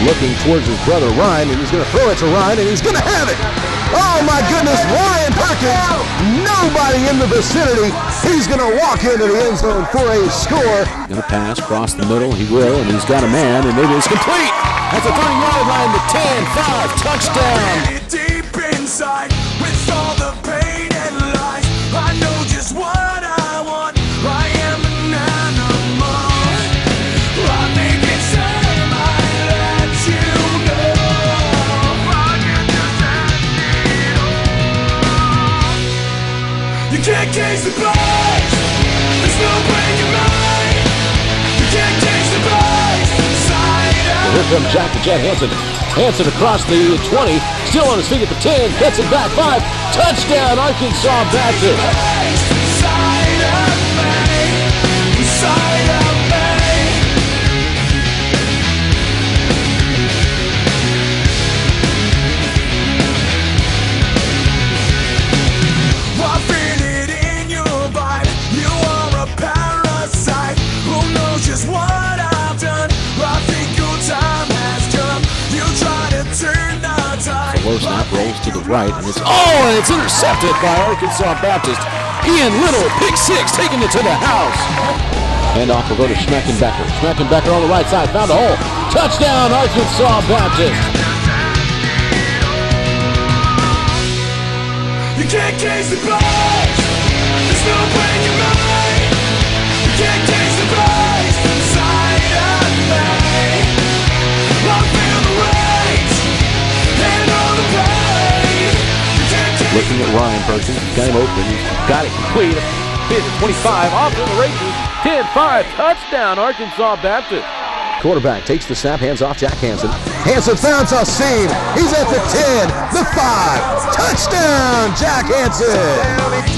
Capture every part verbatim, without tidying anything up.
looking towards his brother Ryan, and he's going to throw it to Ryan, and he's going to have it. Oh my goodness, Ryan Perkins, nobody in the vicinity. He's going to walk into the end zone for a score. Going to pass across the middle, he will, and he's got a man, and it is complete. At the thirty-yard line, the ten five touchdown. Deep inside, with all the pain and lies, I know just what I want. I am an animal. I make it time I let you know. I can just end it all. You can't case the price. There's no breaking mine. You can't case the price. Here comes Jack to Jet Hansen. Hansen across the twenty, still on his feet at the ten, gets it back five. Touchdown, Arkansas Baptist. Low snap rolls to the right, and it's oh, and it's intercepted by Arkansas Baptist. Ian Little, pick six, taking it to the house. Handoff will go to Schmeckenbecker. Schmeckenbecker on the right side, found a hole. Touchdown, Arkansas Baptist. You can't case the price. There's no breaking mine. You can't case the price. Side of me. I feel the rage. And all the pain. Looking at Ryan Perkins, he's got him open, he's got it complete. Hit at twenty-five, off to the races. ten five, touchdown, Arkansas Baptist. Quarterback takes the snap, hands off Jack Hansen. Hansen found a seam. He's at the ten, the five. Touchdown, Jack Hansen.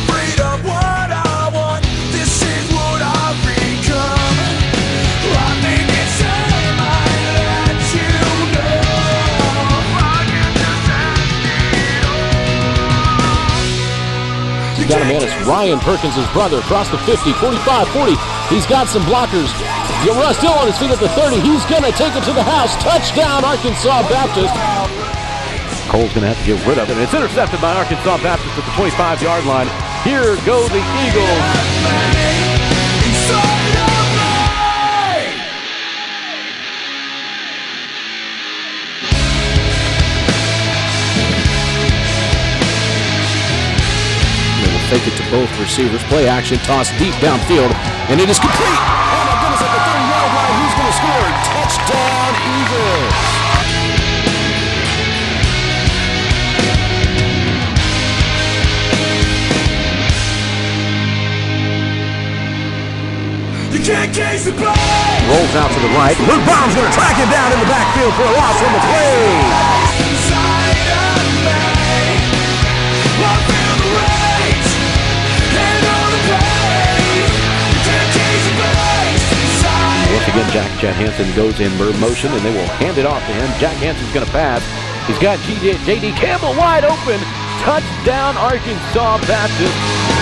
Got a man, it's Ryan Perkins, his brother, across the fifty, forty-five, forty. He's got some blockers. Russ still on his feet at the thirty. He's going to take it to the house. Touchdown, Arkansas Baptist. Cole's going to have to get rid of it. And it's intercepted by Arkansas Baptist at the twenty-five-yard line. Here go the Eagles. Take it to both receivers. Play action, toss deep downfield, and it is complete. Oh my goodness, at the thirty-yard line, who's going to score? Touchdown, Eagles. You can't case the play. Rolls out to the right. Luke Baum's going to track him down in the backfield for a loss on the play. Once again, Jack Jet Hansen goes in motion, and they will hand it off to him. Jack Hansen's going to pass. He's got J D Campbell wide open. Touchdown, Arkansas Baptist.